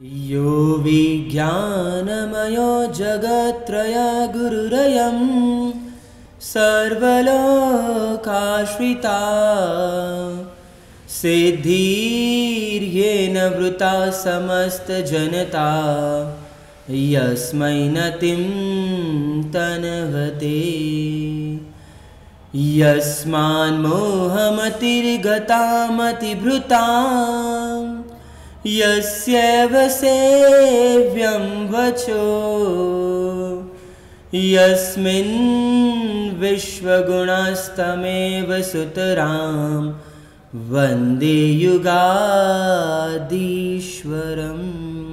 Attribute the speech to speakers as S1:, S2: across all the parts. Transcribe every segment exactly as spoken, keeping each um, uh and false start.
S1: यो विज्ञानमयो जगत्त्रय गुरुरयं सर्वलोकाश्रिता सिद्धिर्येन वृता समस्तजनता यस्मै नतिं तन्वते यस्मान्मोहमतिर्गता मतिभृता यस्यैव सेव्यं वचो यस्मिन् विश्वगुणस्तमेव सुतरां वन्दे युगाधीश्वरम्।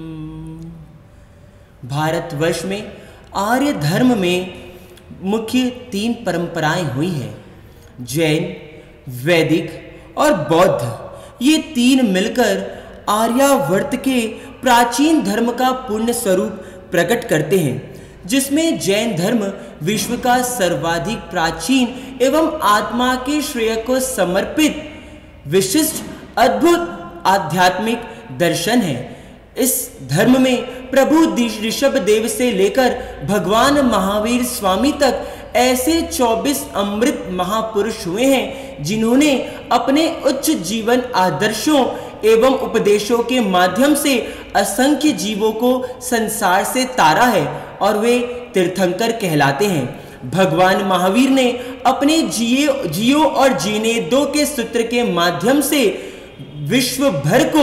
S1: भारतवर्ष में आर्य धर्म में मुख्य तीन परंपराएं हुई हैं, जैन, वैदिक और बौद्ध। ये तीन मिलकर आर्यावर्त के प्राचीन धर्म का पूर्ण स्वरूप प्रकट करते हैं, जिसमें जैन धर्म विश्व का सर्वाधिक प्राचीन एवं आत्मा के श्रेय को समर्पित विशिष्ट अद्भुत आध्यात्मिक दर्शन है। इस धर्म में प्रभु ऋषभ देव से लेकर भगवान महावीर स्वामी तक ऐसे चौबीस अमृत महापुरुष हुए हैं, जिन्होंने अपने उच्च जीवन आदर्शों एवं उपदेशों के माध्यम से असंख्य जीवों को संसार से तारा है और वे तीर्थंकर कहलाते हैं। भगवान महावीर ने अपने जिए जियो और जीने दो के सूत्र के माध्यम से विश्व भर को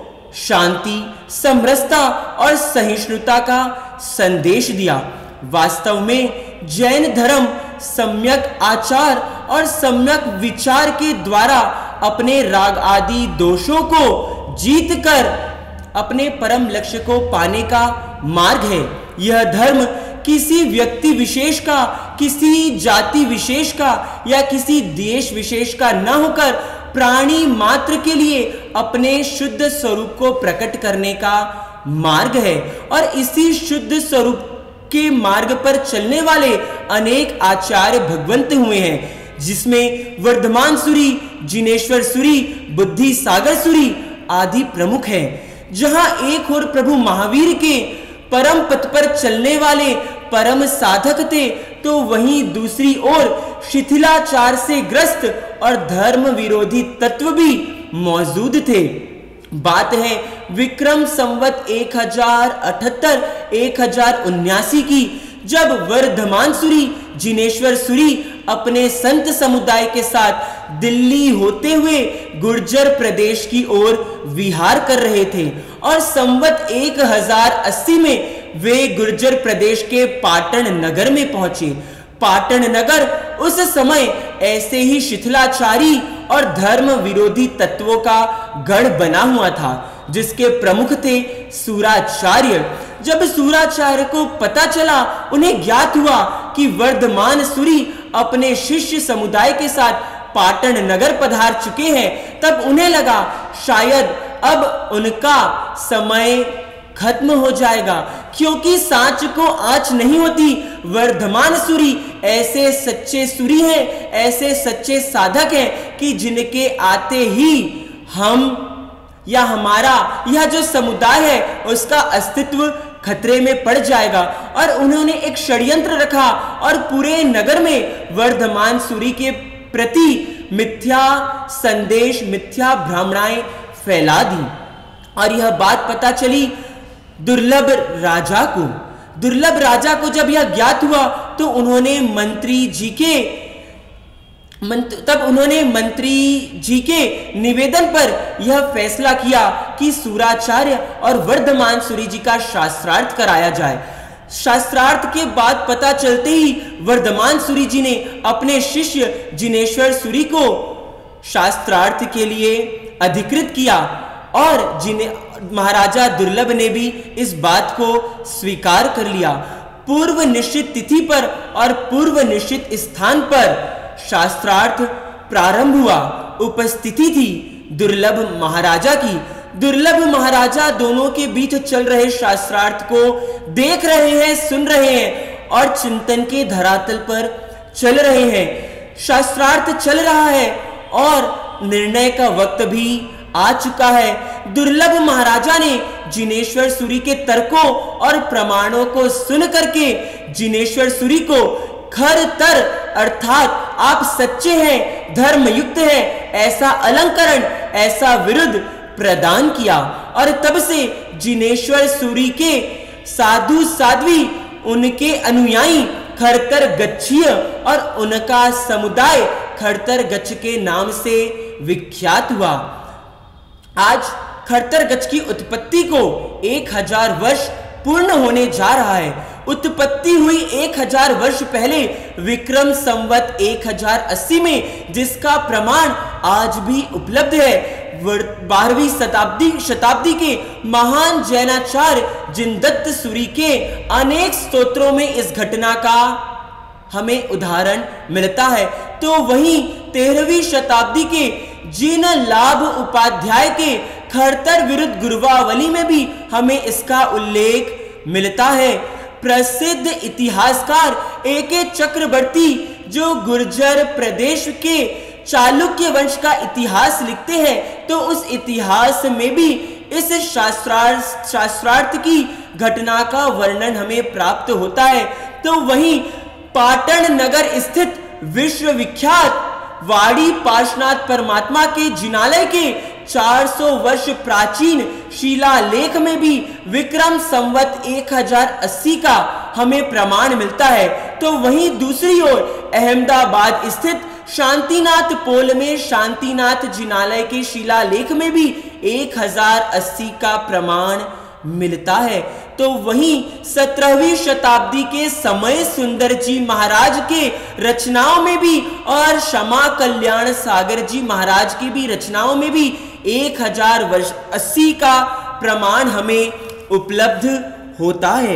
S1: शांति, समरसता और सहिष्णुता का संदेश दिया। वास्तव में जैन धर्म सम्यक आचार और सम्यक विचार के द्वारा अपने राग आदि दोषों को जीतकर अपने परम लक्ष्य को पाने का मार्ग है। यह धर्म किसी व्यक्ति विशेष का, किसी जाति विशेष का या किसी देश विशेष का न होकर प्राणी मात्र के लिए अपने शुद्ध स्वरूप को प्रकट करने का मार्ग है। और इसी शुद्ध स्वरूप के मार्ग पर चलने वाले अनेक आचार्य भगवंत हुए हैं, जिसमें वर्धमान सूरी, जिनेश्वर सूरी, बुद्धि सागर सूरी आदि प्रमुख हैं। जहां एक ओर प्रभु महावीर के परम पथ पर चलने वाले परम साधक थे, तो वहीं दूसरी ओर शिथिलाचार से ग्रस्त और धर्म विरोधी तत्व भी मौजूद थे। बात है विक्रम संवत एक हजार अठहत्तर एक हजार उन्यासी की, जब वर्धमान सूरी, जिनेश्वर सूरी अपने संत समुदाय के साथ दिल्ली होते हुए गुर्जर प्रदेश की ओर विहार कर रहे थे और संवत एक हजार अस्सी में वे गुर्जर प्रदेश के पाटन नगर में पहुंचे। पाटन नगर उस समय ऐसे ही शिथिलाचारी और धर्म विरोधी तत्वों का गढ़ बना हुआ था, जिसके प्रमुख थे सूराचार्य। जब सूराचार्य को पता चला, उन्हें ज्ञात हुआ कि वर्धमान सूरी अपने शिष्य समुदाय के साथ पाटन नगर पधार चुके हैं, तब उन्हें लगा शायद अब उनका समय खत्म हो जाएगा, क्योंकि सांच को आंच नहीं होती। वर्धमान सूरी ऐसे सच्चे सूरी हैं, ऐसे सच्चे साधक हैं कि जिनके आते ही हम या हमारा यह जो समुदाय है उसका अस्तित्व खतरे में पड़ जाएगा। और उन्होंने एक षड्यंत्र रखा और पूरे नगर में वर्धमान सूरी के प्रति मिथ्या संदेश, मिथ्या भ्रामणाएं फैला दी। और यह बात पता चली दुर्लभ राजा को। दुर्लभ राजा को जब यह ज्ञात हुआ, तो उन्होंने मंत्री जी के मंत, तब उन्होंने मंत्री जी के निवेदन पर यह फैसला किया कि सूराचार्य और वर्धमान सूरी जी का शास्त्रार्थ कराया जाए। शास्त्रार्थ के बाद पता चलते ही वर्धमान सूरी जी ने अपने शिष्य जिनेश्वर सूरी को शास्त्रार्थ के लिए अधिकृत किया और जिन्हें महाराजा दुर्लभ ने भी इस बात को स्वीकार कर लिया। पूर्व निश्चित तिथि पर और पूर्व निश्चित स्थान पर शास्त्रार्थ प्रारंभ हुआ। उपस्थिति थी दुर्लभ महाराजा की। दुर्लभ महाराजा दोनों के बीच चल रहे शास्त्रार्थ को देख रहे हैं, सुन रहे हैं और चिंतन के धरातल पर चल रहे हैं। शास्त्रार्थ चल रहा है और निर्णय का वक्त भी आ चुका है। दुर्लभ महाराजा ने जिनेश्वर सूरी के तर्कों और प्रमाणों को सुन करके जिनेश्वर सूरी को खर तर अर्थात आप सच्चे हैं, धर्मयुक्त हैं, ऐसा अलंकरण, ऐसा विरुद्ध प्रदान किया। और तब से जिनेश्वर सूरी के साधु साध्वी, उनके अनुयायी खरतर गच्छीय और उनका समुदाय खरतर गच्छ के नाम से विख्यात हुआ। आज खरतर गच्छ की उत्पत्ति को एक हजार वर्ष पूर्ण होने जा रहा है। उत्पत्ति हुई एक हजार वर्ष पहले विक्रम संवत एक हजार अस्सी में, जिसका प्रमाण आज भी उपलब्ध है। बारहवीं शताब्दी शताब्दी के महान जैनाचार्य जिनदत्त सूरी के अनेक स्तोत्रों में इस घटना का हमें उदाहरण मिलता है। तो वहीं तेरहवीं शताब्दी के जिन लाभ उपाध्याय के खरतर विरुद्ध गुरवावली में भी हमें इसका उल्लेख मिलता है। प्रसिद्ध इतिहासकार ए के चक्रवर्ती, जो गुर्जर प्रदेश के चालुक्य वंश का इतिहास लिखते हैं, तो उस इतिहास में भी इस शास्त्रार्थ शास्त्रार्थ की घटना का वर्णन हमें प्राप्त होता है। तो वहीं पाटन नगर स्थित विश्वविख्यात वाड़ी पार्श्वनाथ परमात्मा के जिनालय के चार सौ वर्ष प्राचीन शिलालेख में भी विक्रम संवत एक हजार अस्सी का हमें प्रमाण मिलता है। तो वहीं दूसरी ओर अहमदाबाद स्थित शांतिनाथ पोल में शांतिनाथ जिनालय के शिलालेख में भी एक हजार अस्सी का प्रमाण मिलता है। तो वहीं सत्रहवीं शताब्दी के समय सुंदर जी महाराज के रचनाओं में भी और क्षमा कल्याण सागर जी महाराज की भी रचनाओं में भी एक हजार वर्ष अस्सी का प्रमाण हमें उपलब्ध होता है।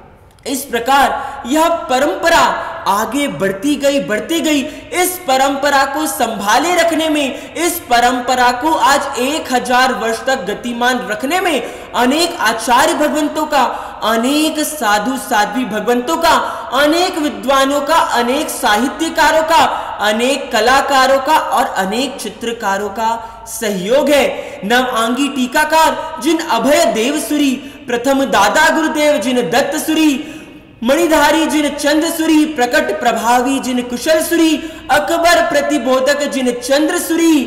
S1: इस प्रकार यह परंपरा आगे बढ़ती गई बढ़ती गई इस परंपरा को संभाले रखने में, इस परंपरा को आज एक हजार वर्ष तक गतिमान रखने में अनेक आचार्य भगवंतों का, अनेक साधु साध्वी भगवंतों का, अनेक विद्वानों का, अनेक साहित्यकारों का, अनेक कलाकारों का और अनेक चित्रकारों का सहयोग है। नवआंगी टीकाकार जिन अभय देवसुरी, प्रथम दादा गुरुदेव जिन दत्तसुरी, मणिधारी जिन चंद्रसुरी, प्रकट प्रभावी जिन कुशलसुरी, अकबर प्रतिबोधक जिन चंद्रसुरी,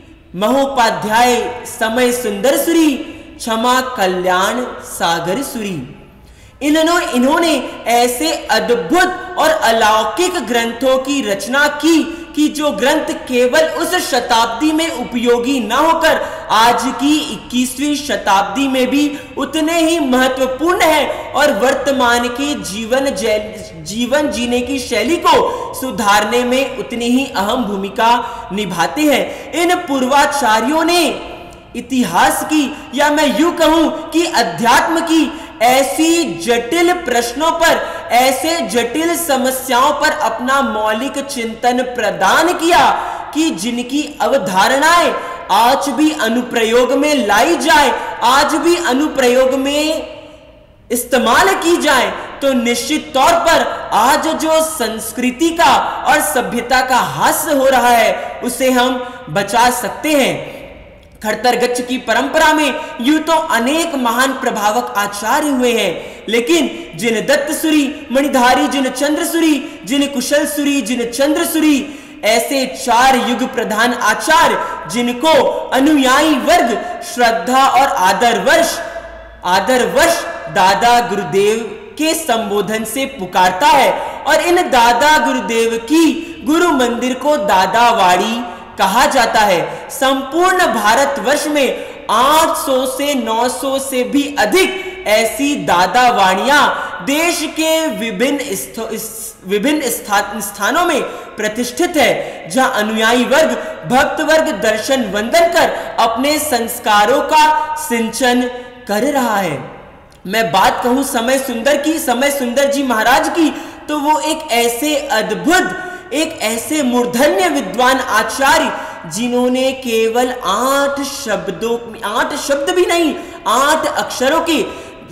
S1: महोपाध्याय समय सुंदरसुरी, क्षमा कल्याण सागर सुरी, इन्होंने इन्होंने ऐसे अद्भुत और अलौकिक ग्रंथों की रचना की कि जो ग्रंथ केवल उस शताब्दी में उपयोगी न होकर आज की इक्कीसवीं शताब्दी में भी उतने ही महत्वपूर्ण है और वर्तमान के जीवन जीवन जीने की शैली को सुधारने में उतनी ही अहम भूमिका निभाते हैं। इन पूर्वाचार्यों ने इतिहास की, या मैं यूं कहूं कि अध्यात्म की ऐसी जटिल प्रश्नों पर, ऐसे जटिल समस्याओं पर अपना मौलिक चिंतन प्रदान किया कि जिनकी अवधारणाएं आज भी अनुप्रयोग में लाई जाए, आज भी अनुप्रयोग में इस्तेमाल की जाए, तो निश्चित तौर पर आज जो संस्कृति का और सभ्यता का ह्रास हो रहा है उसे हम बचा सकते हैं। खरतर गच्छ की परंपरा में यूं तो अनेक महान प्रभावक आचार्य हुए हैं, लेकिन जिन दत्तसुरी, मणिधारी जिन चंद्रसुरी, जिन कुशलसुरी, जिन चंद्रसुरी, ऐसे चार युग प्रधान आचार्य जिनको अनुयायी वर्ग श्रद्धा और आदरवश आदरवश दादा गुरुदेव के संबोधन से पुकारता है, और इन दादा गुरुदेव की गुरु मंदिर को दादावाड़ी कहा जाता है। संपूर्ण भारतवर्ष में आठ सौ से नौ सौ से भी अधिक ऐसी दादावाणियां देश के विभिन्न विभिन्न स्थानों में प्रतिष्ठित है, जहां अनुयायी वर्ग, भक्त वर्ग दर्शन वंदन कर अपने संस्कारों का सिंचन कर रहा है। मैं बात कहूं समय सुंदर की, समय सुंदर जी महाराज की, तो वो एक ऐसे अद्भुत, एक ऐसे मूर्धन्य विद्वान आचार्य जिन्होंने केवल आठ शब्दों, आठ शब्द भी नहीं, आठ अक्षरों के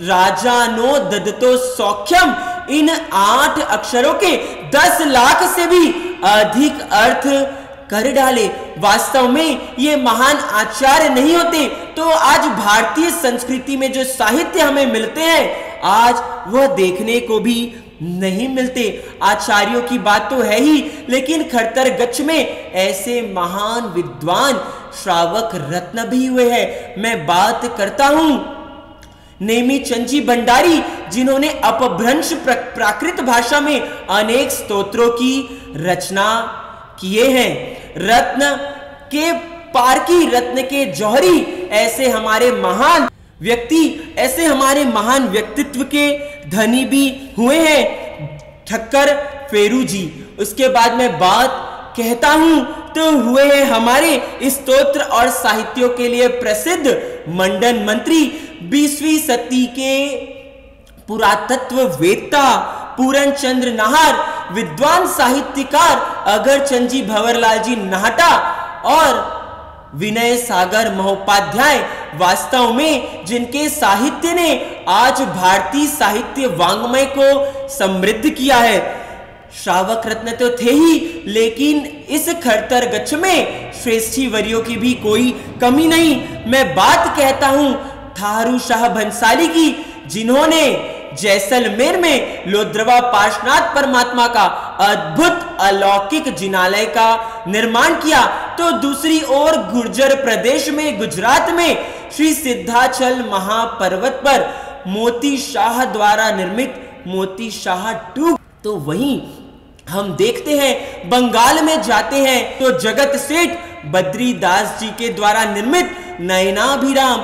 S1: राजानो ददतो सौख्यम, इन आठ अक्षरों के दस लाख से भी अधिक अर्थ कर डाले। वास्तव में ये महान आचार्य नहीं होते तो आज भारतीय संस्कृति में जो साहित्य हमें मिलते हैं आज वह देखने को भी नहीं मिलते। आचार्यों की बात तो है ही, लेकिन खड़्गच्छ में ऐसे महान विद्वान श्रावक रत्न भी हुए हैं। मैं बात करता हूं नेमिचंद जी भंडारी, जिन्होंने अपभ्रंश प्राकृत भाषा में अनेक स्तोत्रों की रचना किए हैं। रत्न के पारकी, रत्न के जौहरी, ऐसे हमारे महान व्यक्ति, ऐसे हमारे महान व्यक्तित्व के धनी भी हुए हैं ठक्कर फेरू जी। उसके बाद मैं बात कहता हूं तो हुए हैं हमारे स्तोत्र और साहित्यों के लिए प्रसिद्ध मंडन मंत्री, बीसवीं सदी के पुरातत्व वेत्ता पूरन चंद्र नाहर, विद्वान साहित्यकार अगरचंद जी भंवरलाल जी नाहटा और विनय सागर महोपाध्याय। वास्तव में जिनके साहित्य ने आज भारतीय साहित्य वांग्मय को समृद्ध किया है। श्रावक रत्न तो थे ही, लेकिन इस खड़्गच्छ में श्रेष्ठी वरियों की भी कोई कमी नहीं। मैं बात कहता हूं थारू शाह भंसाली की, जिन्होंने जैसलमेर में लोद्रवा पार्श्वनाथ परमात्मा का अद्भुत अलौकिक जिनालय का निर्माण किया। तो दूसरी ओर गुर्जर प्रदेश में, गुजरात में श्री सिद्धाचल महापर्वत पर मोती शाह द्वारा निर्मित मोती शाह टू। तो वहीं हम देखते हैं बंगाल में जाते हैं तो जगत सेठ बद्रीदास जी के द्वारा निर्मित नयनाभिराम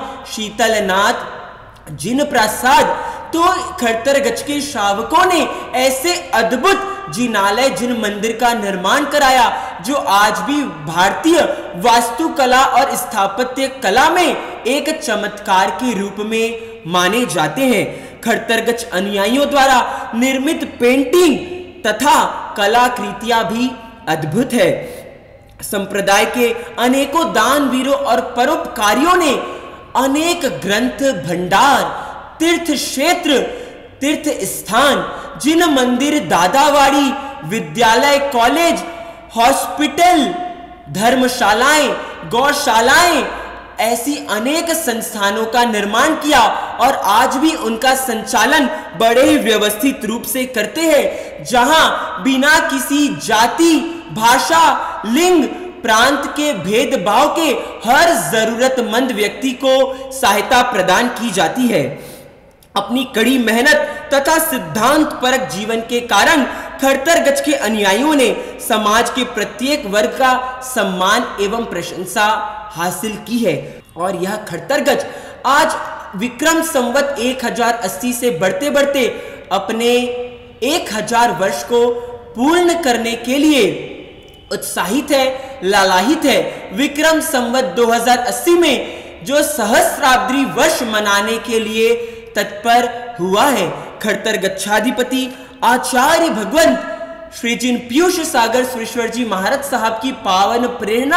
S1: शीतलनाथ जिन प्रसाद। तो खड़्गच्छ के श्रावकों ने ऐसे अद्भुत जिनालय, जिन मंदिर का निर्माण कराया जो आज भी भारतीय वास्तुकला और स्थापत्य कला में एक चमत्कार के रूप में माने जाते हैं। खड़्गच्छ अनुयायियों द्वारा निर्मित पेंटिंग तथा कलाकृतियां भी अद्भुत है। संप्रदाय के अनेकों दानवीरों और परोपकारियों ने अनेक ग्रंथ भंडार, तीर्थ क्षेत्र, तीर्थ स्थान, जिन मंदिर, दादावाड़ी, विद्यालय, कॉलेज, हॉस्पिटल, धर्मशालाएं, गौशालाएं, ऐसी अनेक संस्थानों का निर्माण किया और आज भी उनका संचालन बड़े ही व्यवस्थित रूप से करते हैं, जहां बिना किसी जाति, भाषा, लिंग, प्रांत के भेदभाव के हर जरूरतमंद व्यक्ति को सहायता प्रदान की जाती है। अपनी कड़ी मेहनत तथा सिद्धांत परक जीवन के कारण खड़्गच्छ के अनुयायियों ने समाज के प्रत्येक वर्ग का सम्मान एवं प्रशंसा हासिल की है। और यह खड़्गच्छ आज विक्रम संवत एक हजार अस्सी से बढ़ते बढ़ते अपने एक हजार वर्ष को पूर्ण करने के लिए उत्साहित है, लालायित है। विक्रम संवत दो हजार अस्सी में जो सहस्राब्दी वर्ष मनाने के लिए तत्पर हुआ है। खड़्गच्छाधिपति आचार्य भगवंत श्री जिन पीयूष सागर सुरेश्वर जी महाराज साहब की पावन प्रेरणा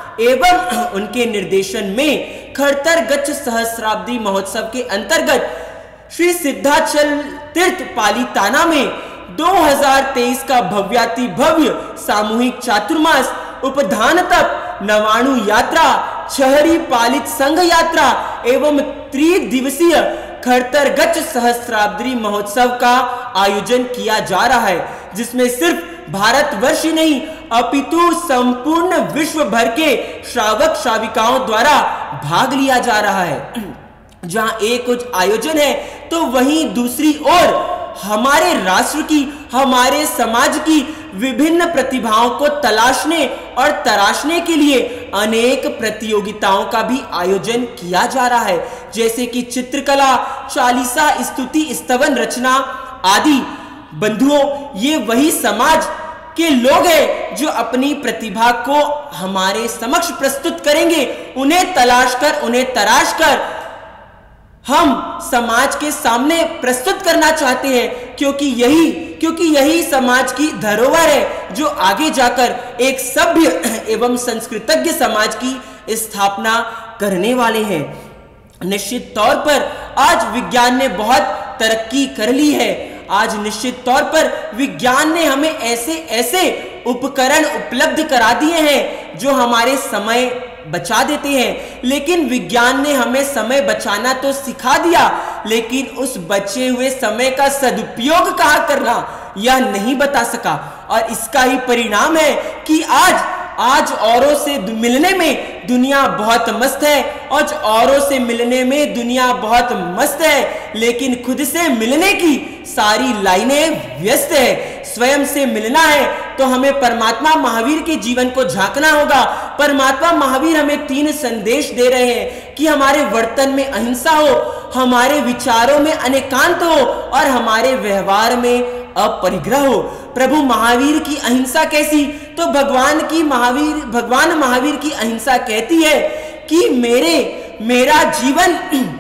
S1: एवं उनके निर्देशन में खड़्गच्छ सहस्राब्दी महोत्सव के अंतर्गत श्री सिद्धाचल तीर्थ पालीताना में दो हज़ार तेईस का भव्याति भव्य सामूहिक चातुर्मास उपधान तप नवाणु यात्रा छहरी पालित संघ यात्रा एवं त्रिदिवसीय खड़्गच्छ सहस्राब्दी महोत्सव का आयोजन किया जा रहा है, जिसमें सिर्फ भारतवर्ष ही नहीं अपितु संपूर्ण विश्व भर के श्रावक श्राविकाओं द्वारा भाग लिया जा रहा है। जहां एक कुछ आयोजन है तो वहीं दूसरी ओर हमारे राष्ट्र की, हमारे समाज की विभिन्न प्रतिभाओं को तलाशने और तराशने के लिए अनेक प्रतियोगिताओं का भी आयोजन किया जा रहा है, जैसे कि चित्रकला, चालीसा, स्तुति, स्तवन रचना आदि। बंधुओं, ये वही समाज के लोग हैं जो अपनी प्रतिभा को हमारे समक्ष प्रस्तुत करेंगे। उन्हें तलाश कर, उन्हें तराश कर हम समाज के सामने प्रस्तुत करना चाहते हैं, क्योंकि यही क्योंकि यही समाज की धरोहर है जो आगे जाकर एक सभ्य एवं संस्कृतज्ञ समाज की स्थापना करने वाले हैं। निश्चित तौर पर आज विज्ञान ने बहुत तरक्की कर ली है। आज निश्चित तौर पर विज्ञान ने हमें ऐसे ऐसे उपकरण उपलब्ध करा दिए हैं जो हमारे समय बचा देते हैं, लेकिन विज्ञान ने हमें समय बचाना तो सिखा दिया, लेकिन उस बचे हुए समय का सदुपयोग कहाँ करना यह नहीं बता सका। और इसका ही परिणाम है कि आज आज औरों से मिलने में दुनिया बहुत मस्त है, आज औरों से मिलने में दुनिया बहुत मस्त है, लेकिन खुद से मिलने की सारी लाइनें व्यस्त है। स्वयं से मिलना है तो हमें परमात्मा महावीर के जीवन को झांकना होगा। परमात्मा महावीर हमें तीन संदेश दे रहे हैं कि हमारे वर्तन में अहिंसा हो, हमारे विचारों में अनेकांत हो और हमारे व्यवहार में अपरिग्रह हो। प्रभु महावीर की अहिंसा कैसी? तो भगवान की महावीर भगवान महावीर की अहिंसा कहती है कि मेरे मेरा जीवन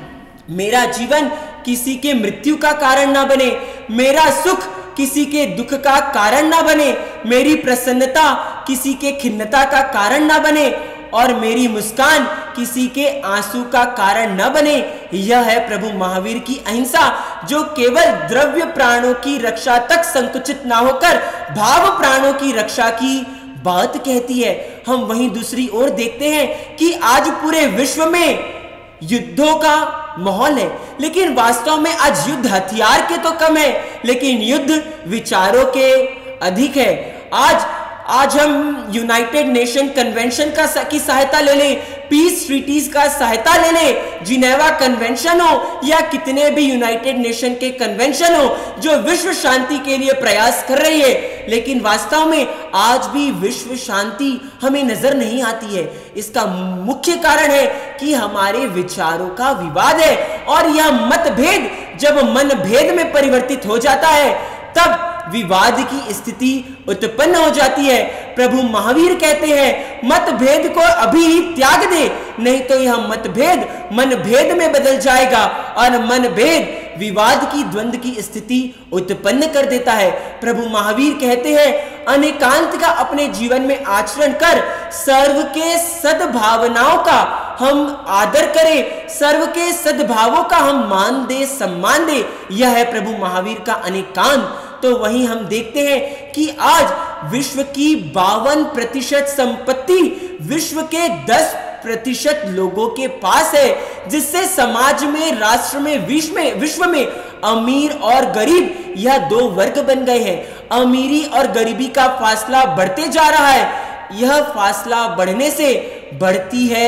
S1: मेरा जीवन किसी के मृत्यु का कारण ना बने, मेरा सुख किसी के दुख का कारण ना बने, मेरी प्रसन्नता किसी के खिन्नता का कारण ना बने और मेरी मुस्कान किसी के आंसू का कारण न बने। यह है प्रभु महावीर की अहिंसा, जो केवल द्रव्य प्राणों की रक्षा तक संकुचित ना होकर भाव प्राणों की रक्षा की बात कहती है। हम वहीं दूसरी ओर देखते हैं कि आज पूरे विश्व में युद्धों का माहौल है, लेकिन वास्तव में आज युद्ध हथियार के तो कम है, लेकिन युद्ध विचारों के अधिक है। आज आज हम यूनाइटेड नेशन कन्वेंशन का की सहायता ले लें, पीस ट्रीटीज का सहायता ले लें, जिनेवा कन्वेंशन हो या कितने भी यूनाइटेड नेशन के कन्वेंशन हो जो विश्व शांति के लिए प्रयास कर रही है, लेकिन वास्तव में आज भी विश्व शांति हमें नजर नहीं आती है। इसका मुख्य कारण है कि हमारे विचारों का विवाद है, और यह मतभेद जब मनभेद में परिवर्तित हो जाता है तब विवाद की स्थिति उत्पन्न हो जाती है। प्रभु महावीर कहते हैं मतभेद को अभी ही त्याग दे, नहीं तो यह मतभेद मनभेद में बदल जाएगा और मनभेद विवाद की द्वंद्व की स्थिति उत्पन्न कर देता है। प्रभु महावीर कहते हैं अनेकांत का अपने जीवन में आचरण कर सर्व के सद्भावनाओं का हम आदर करें, सर्व के सद्भावों का हम मान दे सम्मान दे। यह है प्रभु महावीर का अनेकांत। तो वहीं हम देखते हैं कि आज विश्व की बावन प्रतिशत संपत्ति विश्व के दस प्रतिशत लोगों के पास है, जिससे समाज में, राष्ट्र में, विश्व में विश्व में अमीर और गरीब यह दो वर्ग बन गए हैं। अमीरी और गरीबी का फासला बढ़ते जा रहा है। यह फासला बढ़ने से बढ़ती है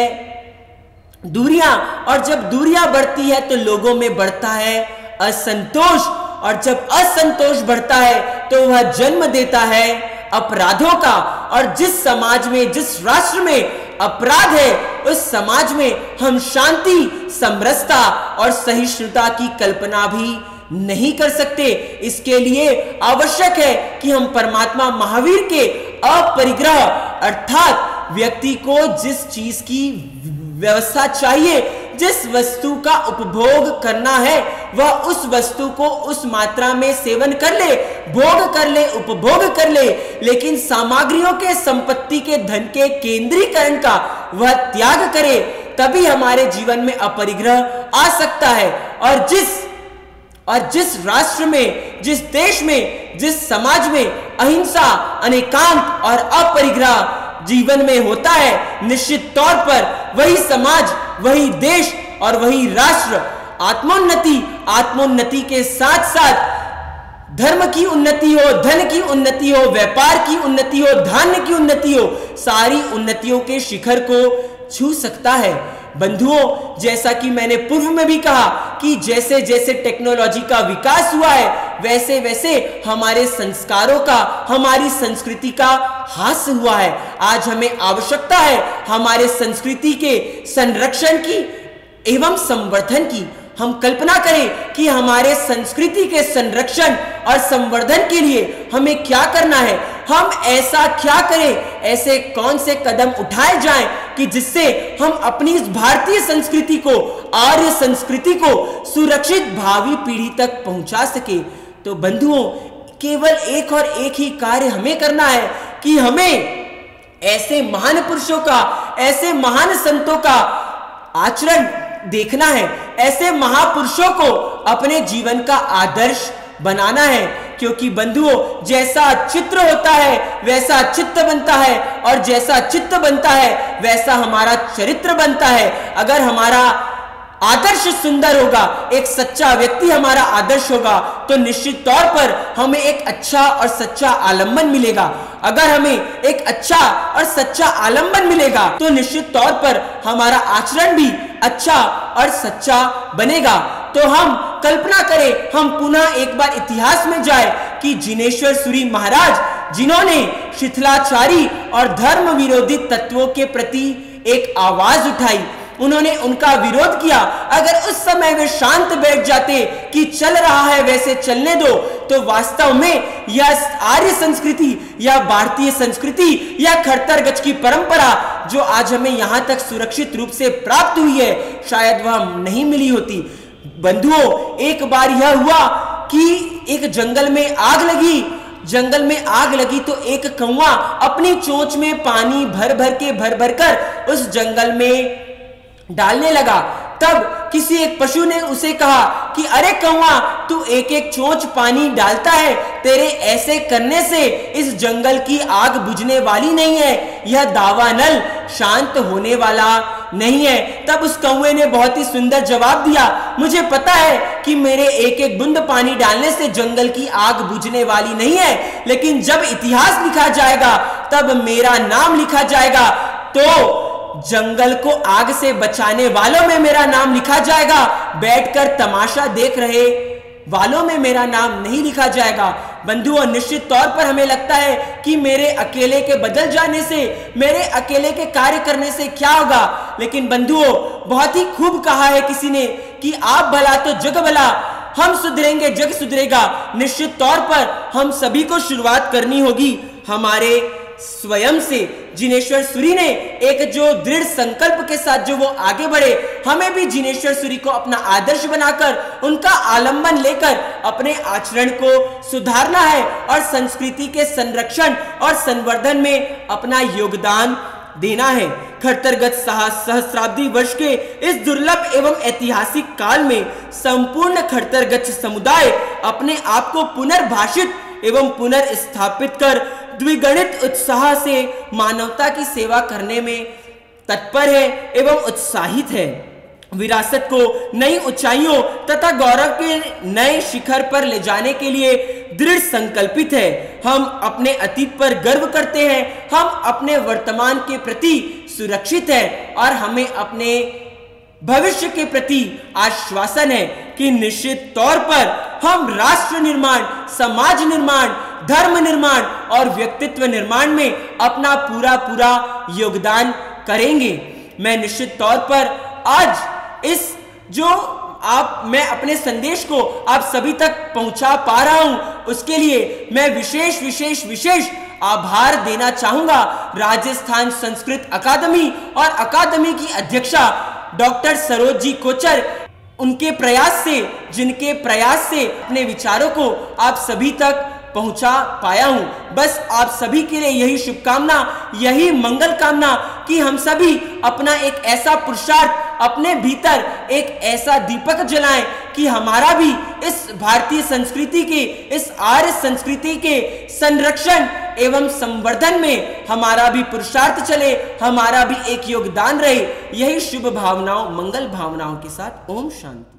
S1: दूरियां, और जब दूरियां बढ़ती है तो लोगों में बढ़ता है असंतोष, और जब असंतोष बढ़ता है तो वह जन्म देता है अपराधों का। और जिस समाज में, जिस राष्ट्र में अपराध है, उस समाज में हम शांति, समरसता और सहिष्णुता की कल्पना भी नहीं कर सकते। इसके लिए आवश्यक है कि हम परमात्मा महावीर के अपरिग्रह अर्थात व्यक्ति को जिस चीज की व्यवस्था चाहिए, जिस वस्तु का उपभोग करना है, वह उस वस्तु को उस मात्रा में सेवन कर ले, भोग कर ले, उपभोग कर ले, लेकिन सामग्रियों के, संपत्ति के, धन के केंद्रीकरण का वह त्याग करे। तभी हमारे जीवन में अपरिग्रह आ सकता है। और जिस और जिस राष्ट्र में, जिस देश में, जिस समाज में अहिंसा, अनेकांत और अपरिग्रह जीवन में होता है, निश्चित तौर पर वही समाज, वही देश और वही राष्ट्र आत्मोन्नति आत्मोन्नति के साथ साथ धर्म की उन्नति हो, धन की उन्नति हो, व्यापार की उन्नति हो, धान्य की उन्नति हो, सारी उन्नतियों के शिखर को छू सकता है। बंधुओं, जैसा कि मैंने पूर्व में भी कहा कि जैसे जैसे टेक्नोलॉजी का विकास हुआ है, वैसे वैसे हमारे संस्कारों का, हमारी संस्कृति का ह्रास हुआ है। आज हमें आवश्यकता है हमारे संस्कृति के संरक्षण की एवं संवर्धन की। हम कल्पना करें कि हमारे संस्कृति के संरक्षण और संवर्धन के लिए हमें क्या करना है, हम ऐसा क्या करें, ऐसे कौन से कदम उठाए जाएं कि जिससे हम अपनी इस भारतीय संस्कृति को, आर्य संस्कृति को सुरक्षित भावी पीढ़ी तक पहुंचा सके। तो बंधुओं, केवल एक और एक ही कार्य हमें करना है कि हमें ऐसे महान पुरुषों का, ऐसे महान संतों का आचरण देखना है, ऐसे महापुरुषों को अपने जीवन का आदर्श बनाना है, क्योंकि बंधुओं, जैसा चित्र होता है वैसा चित्त बनता है, और जैसा चित्त बनता है वैसा हमारा चरित्र बनता है। अगर हमारा आदर्श सुंदर होगा, एक सच्चा व्यक्ति हमारा आदर्श होगा, तो निश्चित तौर पर हमें एक अच्छा और सच्चा आलंबन मिलेगा। अगर हमें एक अच्छा और सच्चा आलंबन मिलेगा तो निश्चित तौर पर हमारा आचरण भी अच्छा और सच्चा बनेगा। तो हम कल्पना करें, हम पुनः एक बार इतिहास में जाए कि जिनेश्वर सूरी महाराज, जिन्होंने शिथिलाचारी और धर्म विरोधी तत्वों के प्रति एक आवाज उठाई, उन्होंने उनका विरोध किया। अगर उस समय वे शांत बैठ जाते कि चल रहा है वैसे चलने दो, तो वास्तव में यह आर्य संस्कृति या भारतीय संस्कृति या खड़तर-गच की परंपरा जो आज हमें यहां तक सुरक्षित रूप से प्राप्त हुई है, शायद वह नहीं मिली होती। बंधुओं, एक बार यह हुआ कि एक जंगल में आग लगी। जंगल में आग लगी तो एक कौवा अपनी चोंच में पानी भर भर के भर भर कर उस जंगल में डालने लगा। तब किसी एक पशु ने उसे कहा कि अरे कौवा, तू एक एक चोंच पानी डालता है, तेरे ऐसे करने से इस जंगल की आग बुझने वाली नहीं है, यह दावानल शांत होने वाला नहीं है। तब उस कौवे ने बहुत ही सुंदर जवाब दिया, मुझे पता है कि मेरे एक एक बूंद पानी डालने से जंगल की आग बुझने वाली नहीं है, लेकिन जब इतिहास लिखा जाएगा, तब मेरा नाम लिखा जाएगा, तो जंगल को आग से बचाने वालों में मेरा नाम लिखा जाएगा, बैठकर तमाशा देख रहे वालों में मेरा नाम नहीं लिखा जाएगा। बंधुओं, निश्चित तौर पर हमें लगता है कि मेरे अकेले के बदल जाने से, मेरे अकेले के कार्य करने से क्या होगा, लेकिन बंधुओं, बहुत ही खूब कहा है किसी ने कि आप भला तो जग भला, हम सुधरेंगे जग सुधरेगा। निश्चित तौर पर हम सभी को शुरुआत करनी होगी हमारे स्वयं से। जिनेश्वर सूरी ने एक जो दृढ़ संकल्प के साथ जो वो आगे बढ़े, हमें भी जिनेश्वर सूरी को अपना आदर्श बनाकर, उनका आलंबन लेकर अपने आचरण को सुधारना है और संस्कृति के संरक्षण और संवर्धन में अपना योगदान देना है। खड़तर-गच सहस्राब्दी वर्ष के इस दुर्लभ एवं ऐतिहासिक काल में संपूर्ण खड़तर-गच समुदाय अपने आप को पुनर्भाषित एवं पुनर्स्थापित कर द्विगुणित उत्साह से मानवता की सेवा करने में तत्पर है एवं उत्साहित है। विरासत को नई ऊंचाइयों तथा गौरव के नए शिखर पर ले जाने के लिए दृढ़ संकल्पित है। हम अपने अतीत पर गर्व करते हैं, हम अपने वर्तमान के प्रति सुरक्षित हैं और हमें अपने भविष्य के प्रति आश्वासन है कि निश्चित तौर पर हम राष्ट्र निर्माण, समाज निर्माण, धर्म निर्माण और व्यक्तित्व निर्माण में अपना पूरा पूरा योगदान करेंगे। मैं निश्चित तौर पर आज इस जो आप मैं अपने संदेश को आप सभी तक पहुंचा पा रहा हूं, उसके लिए मैं विशेष विशेष विशेष आभार देना चाहूंगा राजस्थान संस्कृत अकादमी और अकादमी की अध्यक्षा डॉक्टर सरोज जी कोचर, उनके प्रयास से, जिनके प्रयास से अपने विचारों को आप सभी तक पहुंचा पाया हूं। बस आप सभी के लिए यही शुभकामना, यही मंगल कामना कि हम सभी अपना एक ऐसा पुरुषार्थ, अपने भीतर एक ऐसा दीपक जलाएं कि हमारा भी इस भारतीय संस्कृति के, इस आर्य संस्कृति के संरक्षण एवं संवर्धन में हमारा भी पुरुषार्थ चले, हमारा भी एक योगदान रहे। यही शुभ भावनाओं, मंगल भावनाओं के साथ ओम शांति।